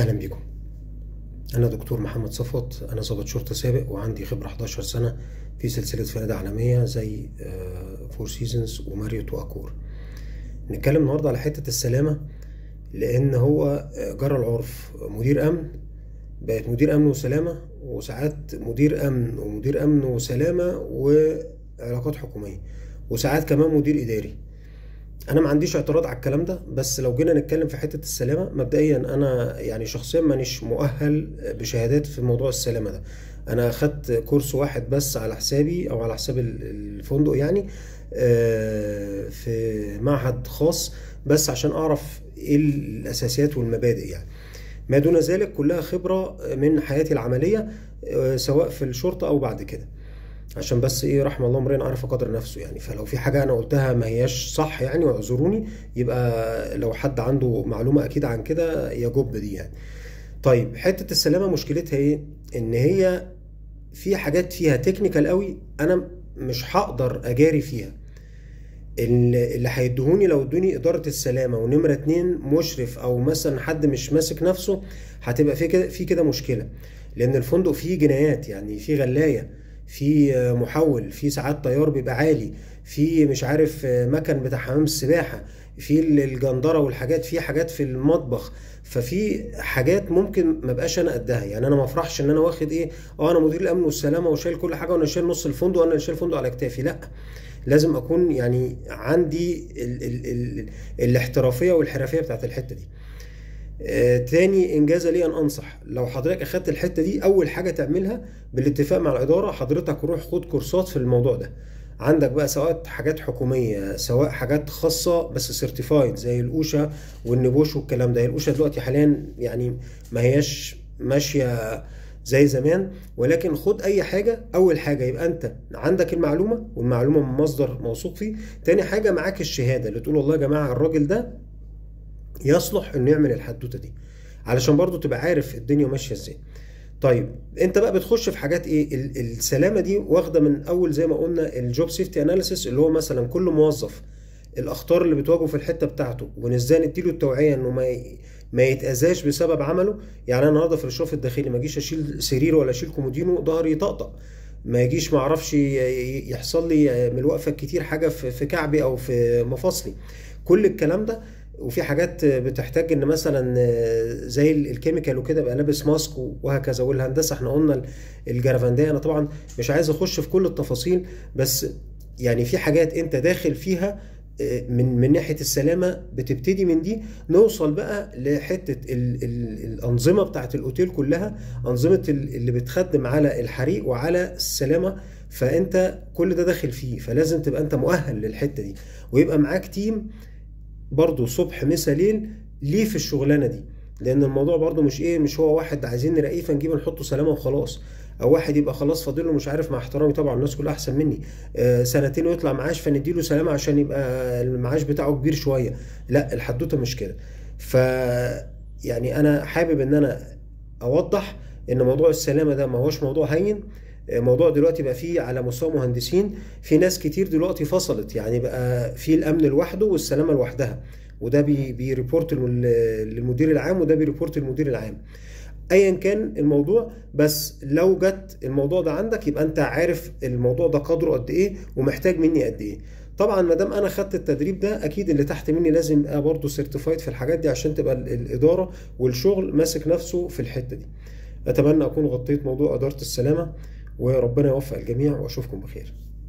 أهلا بكم. أنا دكتور محمد صفوت، أنا ضابط شرطة سابق وعندي خبرة 11 سنة في سلسلة فنادق عالمية زي فور سيزونز وماريوت وأكور. نتكلم النهاردة على حتة السلامة، لأن هو جرى العرف مدير أمن بقت مدير أمن وسلامة، وساعات مدير أمن ومدير أمن وسلامة وعلاقات حكومية، وساعات كمان مدير إداري. انا ما عنديش اعتراض على الكلام ده، بس لو جينا نتكلم في حته السلامه، مبدئيا انا يعني شخصيا مانيش مؤهل بشهادات في موضوع السلامه ده. انا اخدت كورس واحد بس على حسابي او على حساب الفندق، يعني في معهد خاص، بس عشان اعرف ايه الاساسيات والمبادئ يعني. ما دون ذلك كلها خبره من حياتي العمليه، سواء في الشرطه او بعد كده. عشان بس ايه، رحم الله امرئ عرف قدر نفسه يعني. فلو في حاجه انا قلتها ما هياش صح يعني واعذروني، يبقى لو حد عنده معلومه اكيد عن كده يجب دي يعني. طيب، حته السلامه مشكلتها ايه؟ ان هي في حاجات فيها تكنيكال قوي، انا مش هقدر اجاري فيها. اللي هيدهوني لو ادوني اداره السلامه ونمره اتنين مشرف او مثلا حد مش ماسك نفسه، هتبقى في كده مشكله. لان الفندق فيه جنايات، يعني فيه غلايه، في محول، في ساعات طيار بيبقى عالي، في مش عارف مكن بتاع حمام السباحه، في الجندره والحاجات، في حاجات في المطبخ. ففي حاجات ممكن ما بقاش انا قدها يعني. انا ما افرحش ان انا واخد ايه، انا مدير الامن والسلامه وشايل كل حاجه وانا شايل نص الفندق وانا اللي شايل الفندق على كتافي. لا، لازم اكون يعني عندي ال الاحترافيه والحرفيه بتاعت الحته دي. تاني انجاز لي ان انصح، لو حضرتك اخدت الحته دي، اول حاجه تعملها بالاتفاق مع الاداره، حضرتك روح خد كورسات في الموضوع ده. عندك بقى سواء حاجات حكوميه سواء حاجات خاصه بس سيرتيفايد، زي الاوشا والنبوش والكلام ده. الاوشا دلوقتي حاليا يعني ما هياش ماشيه زي زمان، ولكن خد اي حاجه. اول حاجه يبقى انت عندك المعلومه، والمعلومه من مصدر موثوق فيه. تاني حاجه معاك الشهاده اللي تقول والله يا جماعه الراجل ده يصلح انه يعمل الحدوته دي، علشان برضو تبقى عارف الدنيا ماشيه ازاي. طيب، انت بقى بتخش في حاجات ايه؟ السلامه دي واخده من اول زي ما قلنا الجوب سيفتي اناليسيس، اللي هو مثلا كل موظف الاخطار اللي بتواجهه في الحته بتاعته، وان ازاي نديله التوعيه انه ما يتاذاش بسبب عمله. يعني انا النهارده في الاشراف الداخلي ما اجيش اشيل سرير ولا اشيل كومودينو ظهري يطقطق، ما يجيش ما اعرفش يحصل لي من الوقفه الكتير حاجه في كعبي او في مفاصلي، كل الكلام ده. وفي حاجات بتحتاج ان مثلا زي الكيميكال وكده بقى لابس ماسك وهكذا. والهندسه احنا قلنا الجرافنديه. انا طبعا مش عايز اخش في كل التفاصيل، بس يعني في حاجات انت داخل فيها من ناحيه السلامه، بتبتدي من دي نوصل بقى لحته الانظمه بتاعت الاوتيل كلها، انظمه اللي بتخدم على الحريق وعلى السلامه. فانت كل ده داخل فيه، فلازم تبقى انت مؤهل للحته دي، ويبقى معاك تيم برضو صبح مسا ليل ليه في الشغلانه دي. لان الموضوع برضو مش ايه، مش هو واحد عايزين نلاقيه فنجيب نحطه سلامه وخلاص، او واحد يبقى خلاص فاضله مش عارف، مع احترامي طبعا الناس كلها احسن مني، سنتين ويطلع معاش فنديله سلامه عشان يبقى المعاش بتاعه كبير شويه. لا، الحدوته مش كده. ف يعني انا حابب ان انا اوضح ان موضوع السلامه ده ما هوش موضوع هين. موضوع دلوقتي بقى فيه على مستوى مهندسين، في ناس كتير دلوقتي فصلت، يعني بقى في الامن لوحده والسلامه لوحدها، وده بيريبورت للمدير العام وده بيريبورت للمدير العام. ايا كان الموضوع، بس لو جت الموضوع ده عندك يبقى انت عارف الموضوع ده قدره قد ايه ومحتاج مني قد ايه. طبعا ما دام انا خدت التدريب ده، اكيد اللي تحت مني لازم يبقى برضه سيرتيفايد في الحاجات دي، عشان تبقى الاداره والشغل ماسك نفسه في الحته دي. اتمنى اكون غطيت موضوع اداره السلامه، وربنا يوفق الجميع واشوفكم بخير.